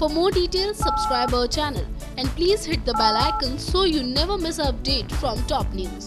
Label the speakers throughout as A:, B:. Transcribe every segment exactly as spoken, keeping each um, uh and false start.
A: For more details, subscribe our channel and please hit the bell icon so you never miss an update from top news.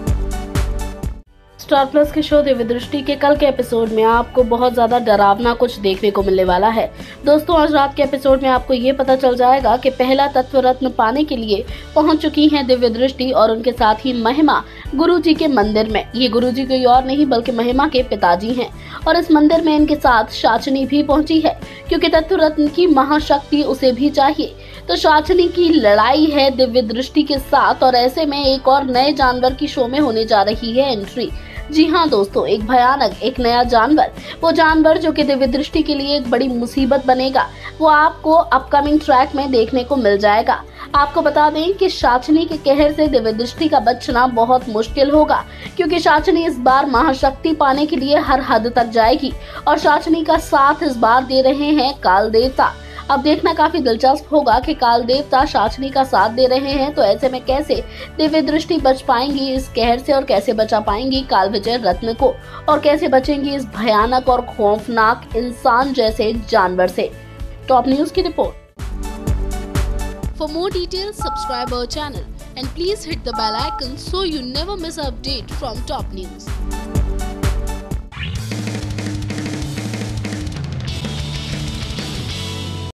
B: Star Plus के show Divya Drishti के कल के episode में आपको बहुत ज्यादा डरावना कुछ देखने को मिलने वाला है। दोस्तों, आज रात के एपिसोड में आपको ये पता चल जाएगा कि पहला तत्व रत्न पाने के लिए पहुंच चुकी हैं दिव्य दृष्टि और उनके साथ ही महिमा गुरुजी के मंदिर में। ये गुरुजी कोई और नहीं बल्कि महिमा के पिताजी हैं और इस मंदिर में इनके साथ शाचनी भी पहुंची है, क्योंकि तत्व रत्न की महाशक्ति उसे भी चाहिए। तो शाचनी की लड़ाई है दिव्य दृष्टि के साथ और ऐसे में एक और नए जानवर की शो में होने जा रही है एंट्री। जी हाँ दोस्तों, एक भयानक एक नया जानवर, वो जानवर जो कि दिव्य दृष्टि के लिए एक बड़ी मुसीबत बनेगा, वो आपको अपकमिंग ट्रैक में देखने को मिल जाएगा। आपको बता दें कि शाचनी के कहर से दिव्य दृष्टि का बचना बहुत मुश्किल होगा, क्योंकि शाचनी इस बार महाशक्ति पाने के लिए हर हद तक जाएगी और शाचनी का साथ इस बार दे रहे हैं काल देवता। अब देखना काफी दिलचस्प होगा कि काल देवता शाचनी का साथ दे रहे हैं, तो ऐसे में कैसे दिव्य दृष्टि बच पाएंगी इस कहर से और कैसे बचा पाएंगी काल विजय रत्न को और कैसे बचेंगी इस भयानक और खौफनाक इंसान जैसे जानवर से। टॉप न्यूज की report.
A: For more details, subscribe our channel and please hit the bell icon so you never miss an update from top news.